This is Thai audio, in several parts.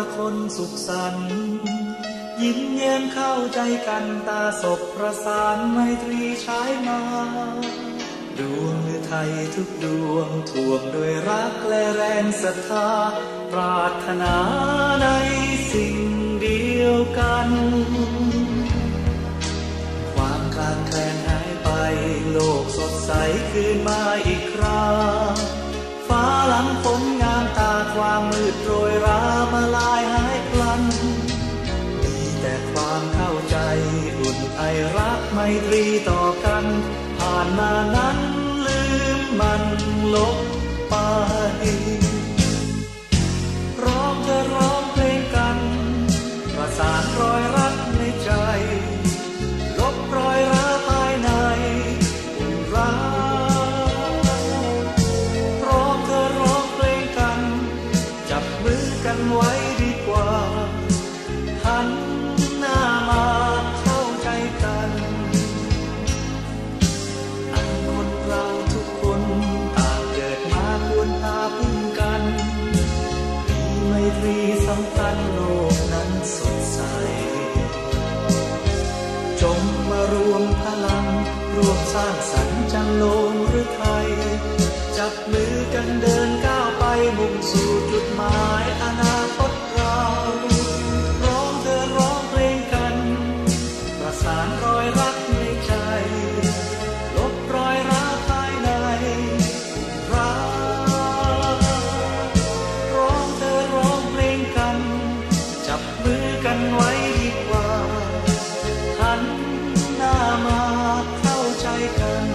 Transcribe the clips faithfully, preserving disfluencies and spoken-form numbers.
คนสุขสันต์ยิ้มแย้มเข้าใจกันตาสบประสานไมตรีฉายมาดวงฤทัยทุกดวงท่วมด้วยรักและแรงศรัทธาปรารถนาในสิ่งเดียวกันความคลางแคลนหายไปโลกสดใสคืนมาอีกคราฟ้าหลังฝนงามตาความมืดโรยรามาลายหายพลันมีแต่ความเข้าใจอุ่นไอรักไมตรีต่อกันผ่านมานั้นลืมมันลบไปร้องเธอร้องเพลงกันประสานรอยรักในใจลบรอยร้าวภายในอุ่นรักร้องเธอร้องเพลงกันจับมือกันไว้ดีกว่าหันหน้ามาเข้าใจกันต่างคนเราทุกคนต่างเกิดมาควรพาพึ่งกันมีไมตรีสัมพันธ์โลกนั้นสดใสจงมารวมพลังร่วมสร้างสรรค์จันโลงหรือไทยจับมือกันเดินก้าวไปมุ่งสู่จุดหมายอนาคตเราร้องเธอร้องเพลงกันประสานรอยรักในใจลบรอยร้าวภายในรักร้องเธอร้องเพลงกันจับมือกันไว้ดีกว่าหันหน้ามาเข้าใจกัน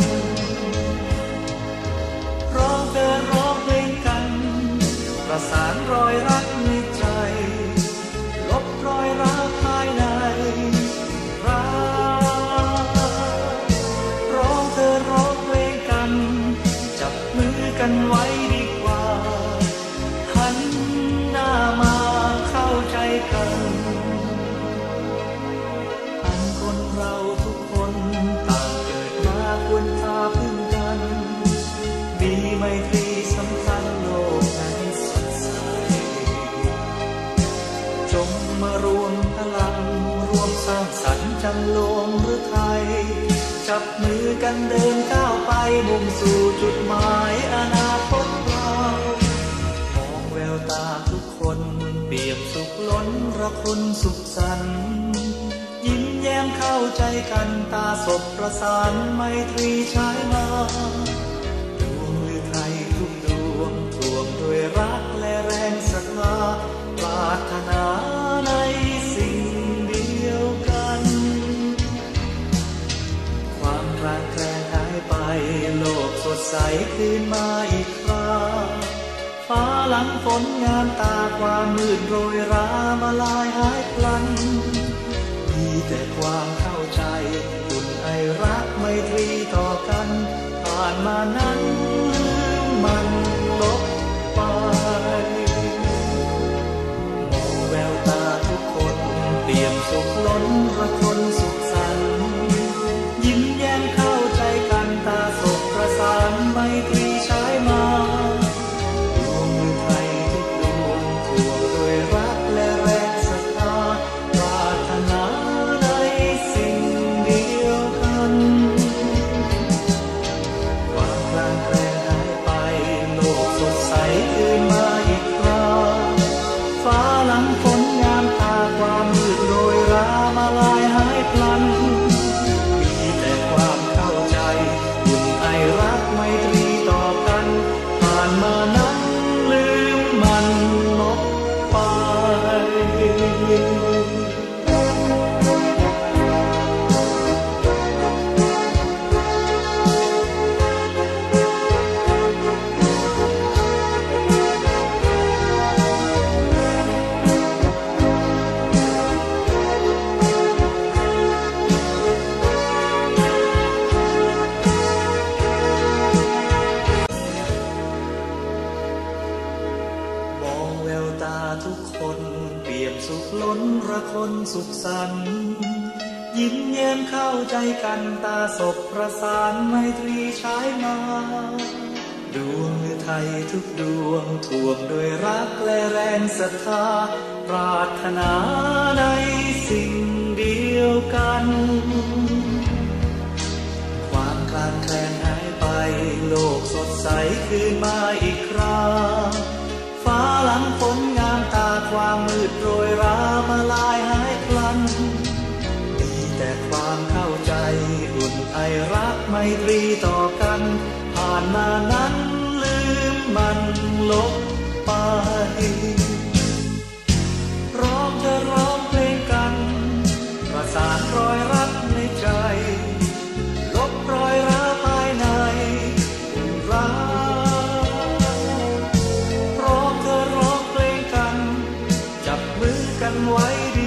ร้องเธอร้องเพลงกันประสานรอยรักในใจลบรอยร้าวภายในรักร้องเธอร้องเพลงกันจับมือกันไว้ดีกว่าหันหน้ามาเข้าใจกันต่างคนเราทุกคนต่างเกิดมาควรพาพึ่งกันมีไมตรีสัมพันธ์โลกนั้นสดใสจงมารวมพลังร่วมสร้างสรรค์จันโลงหรือไทยจับมือกันเดินก้าวไปมุ่งสู่จุดหมายอนาคตเรามองแววตาทุกคนเปี่ยมสุขล้นระคนสุขสันต์ยิ้มแย้มเข้าใจกันตาสบประสานไมตรีฉายมาดวงฤทัยทุกดวงท่วมด้วยรักและแรงศรัทธาปรารถนาในสิ่งเดียวกันความคลางแคลนหายไปโลกสดใสคืนมาอีกคราฟ้าหลังฝนงามตาความมืดโรยรามาลายหายพลันมีแต่ความเข้าใจอุ่นไอรักไมตรีต่อกันผ่านมานั้นลืมมันลบไปมองแววตาทุกคนเปี่ยมสุขล้นระคนสุขสันต์ยิ้มแย้มเข้าใจกันตาสบประสานไมตรีฉายมาดวงฤทัยทุกดวงท่วมด้วยรักและแรงศรัทธาปรารถนาในสิ่งเดียวกันความคลางแคลนหายไปโลกสดใสคืนมาอีกคราฟ้าหลังฝนงามตาความมืดโรยรามาลายหายพลันมีแต่ความเข้าใจอุ่นไอรักไมตรีต่อกันผ่านมานั้นลืมมันลบไปมองแววตาทุกคนเปี่ยมสุขล้นระคนสุขสันต์ยิ้มแย้มเข้าใจกันตาสบประสานไมตรีฉายมาดดวงฤทัยทุกดวงท่วมด้วยรักและแรงศรัทธาปรารถนาในสิ่งเดียวกันความคลางแคลนหายไปโลกสดใสคืนมาอีกคราฟ้าหลังฝนงามตาความมืดโรยรามาลายหายพลันมีแต่ความเข้าใจอุ่นไอรักไมตรีต่อกันผ่านมานั้นลืมมันลบไปร้องเธอร้องเพลงกันประสานรอยรักในใจลบรอยร้าวภายในรักร้องเธอร้องเพลงกันจับมือกันไว้